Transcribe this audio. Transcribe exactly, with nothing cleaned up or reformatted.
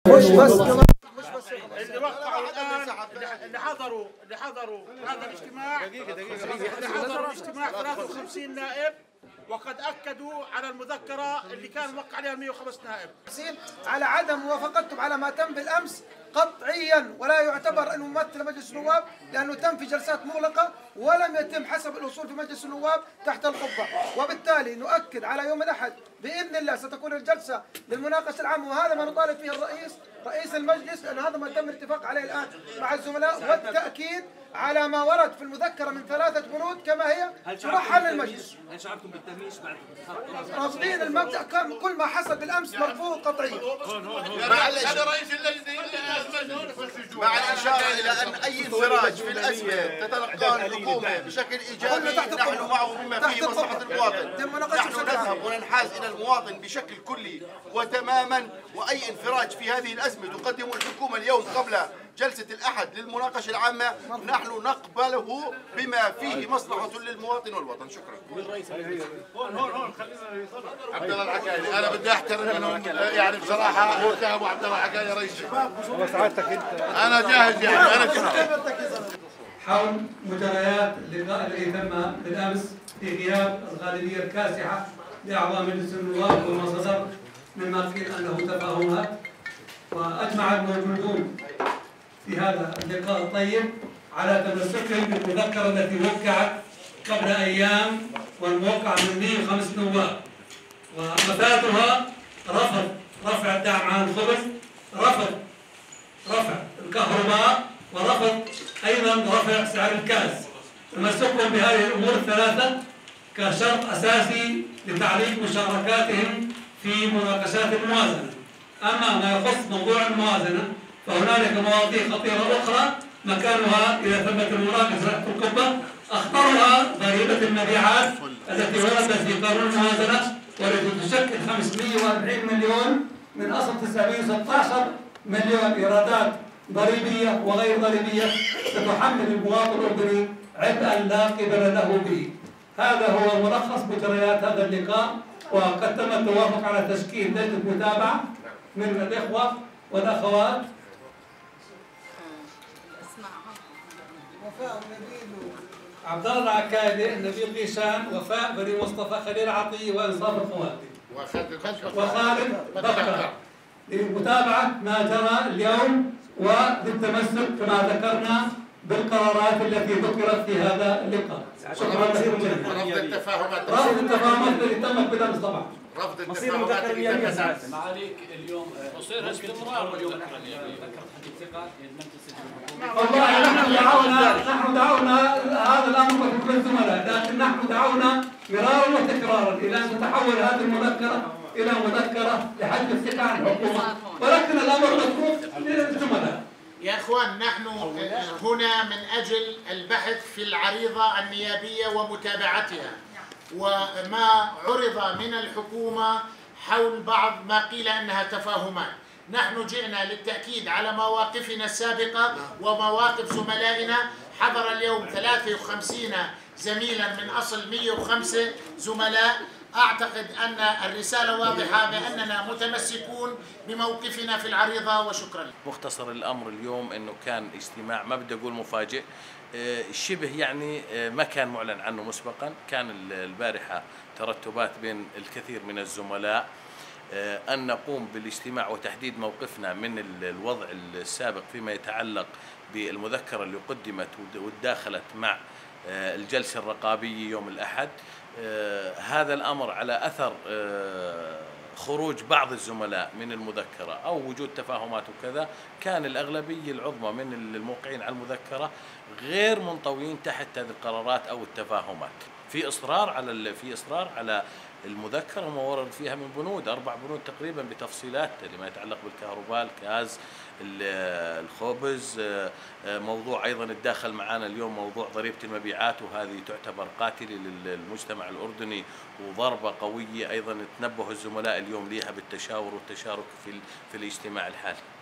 مش بس اللي وقعوا الان اللي حضروا اللي حضروا هذا الاجتماع اللي حضروا الاجتماع ثلاثة وخمسين نائب، وقد اكدوا على المذكره اللي كان موقع عليها مئة وخمسة نائب على عدم موافقتهم على ما تم بالامس قطعيا، ولا يعتبر انه ممثل مجلس النواب لانه تم في جلسات مغلقه ولم يتم حسب الاصول في مجلس النواب تحت القبه، وبالتالي نؤكد على يوم الاحد باذن الله ستكون الجلسه للمناقشه العامه، وهذا ما نطالب فيه الرئيس رئيس المجلس، لان هذا ما تم الاتفاق عليه الان مع الزملاء، والتاكيد على ما ورد في المذكره من ثلاثه بنود كما هي ترحل للمجلس. هل شعبكم بالتمييز بعد رافضين المبدا، كان كل ما حصل بالامس مرفوض قطعيا. هذا رئيس اللجنه مع الاشاره الى ان اي انفراج في الازمه تتلقاه الحكومه بشكل ايجابي نحن معه بما فيه مصلحه المواطن. نحن نذهب وننحاز الى المواطن بشكل كلي وتماما، واي انفراج في هذه الازمه تقدمه الحكومه اليوم قبل جلسة الأحد للمناقشة العامة نحن نقبله بما فيه مصلحة للمواطن والوطن. شكرا. عبد الله العكايلي، أنا بدي أحترم أنه يعني بصراحة اتهموا عبد الله العكايلي رئيس الشباب. أنا جاهز يعني أنا كنت حول مجريات اللقاء الذي تم بالأمس في غياب الغالبية الكاسحة لأعضاء مجلس النواب، وما صدر مما قيل أنه تفاهمات، وأجمع الموجودون في هذا اللقاء الطيب على تمسكهم بالمذكرة التي وقعت قبل أيام والموقع من مئة وخمسة نواب، ومفادها رفض رفع الدعم عن الخبز، رفض رفع الكهرباء، ورفض أيضا رفع سعر الكاز. تمسكهم بهذه الأمور الثلاثة كشرط أساسي لتعليق مشاركاتهم في مناقشات الموازنة. أما ما يخص موضوع الموازنة فهنالك مواضيع خطيرة أخرى مكانها إذا ثبت المناقشة تحت القبة، أخطرها ضريبة المبيعات التي وردت في قانون الموازنة والتي تشكل خمسمئة وأربعين مليون من أصل تسعمئة وستة عشر مليون إيرادات ضريبية وغير ضريبية ستحمل المواطن الأردني عبئا لا قبل له به. هذا هو ملخص مجريات هذا اللقاء، وقد تم التوافق على تشكيل لجنة متابعة من الإخوة والأخوات عبد الله العكايلي، نبيل غيشان، وفاء بني مصطفى، خليل عطيه، وانصاف الخواتي وخالد بكر لمتابعه ما جرى اليوم وللتمسك كما ذكرنا بالقرارات التي ذكرت في هذا اللقاء. شكرا لكم جميعا. رفض التفاهمات رفض التفاهمات التي تمت بالامس طبعا. رفض التفاهمات التي تمت. معاليك اليوم مصير استمرار والله نحن دعونا نحن دعونا هذا الامر بكل الزملاء، لكن نحن دعونا مرارا وتكرارا الى ان تتحول هذه المذكره الى مذكره لحد الثقه عن الحكومه، ولكن الامر متروك للزملاء. يا اخوان، نحن هنا من اجل البحث في العريضه النيابيه ومتابعتها، وما عرض من الحكومه حول بعض ما قيل انها تفاهمات. نحن جئنا للتأكيد على مواقفنا السابقة ومواقف زملائنا. حضر اليوم ثلاثة وخمسين زميلا من أصل مئة وخمسة زملاء. أعتقد أن الرسالة واضحة بأننا متمسكون بموقفنا في العريضة، وشكرا. مختصر الأمر اليوم أنه كان اجتماع ما بدي أقول مفاجئ، شبه يعني ما كان معلن عنه مسبقا. كان البارحة ترتبات بين الكثير من الزملاء أن نقوم بالاجتماع وتحديد موقفنا من الوضع السابق فيما يتعلق بالمذكرة اللي قدمت وتداخلت مع الجلسة الرقابية يوم الأحد. هذا الأمر على أثر خروج بعض الزملاء من المذكرة أو وجود تفاهمات وكذا، كان الأغلبية العظمى من الموقعين على المذكرة غير منطويين تحت هذه القرارات أو التفاهمات. في إصرار على في إصرار على المذكرة وما ورد فيها من بنود، أربع بنود تقريبا بتفصيلات لما يتعلق بالكهرباء، الغاز، الخبز، موضوع أيضا الداخل معنا اليوم موضوع ضريبة المبيعات، وهذه تعتبر قاتلة للمجتمع الأردني وضربة قوية أيضا تنبه الزملاء اليوم لها بالتشاور والتشارك في في الاجتماع الحالي.